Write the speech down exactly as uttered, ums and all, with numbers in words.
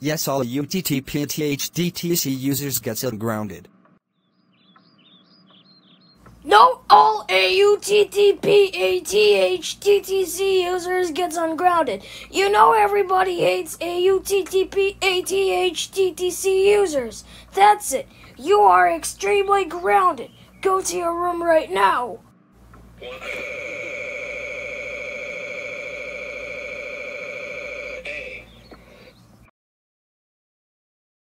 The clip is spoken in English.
Yes, all A U T T P A T H D T C users gets ungrounded. No, all A U T T P A T H D T C users gets ungrounded. You know everybody hates A U T T P A T H D T C users. That's it. You are extremely grounded. Go to your room right now.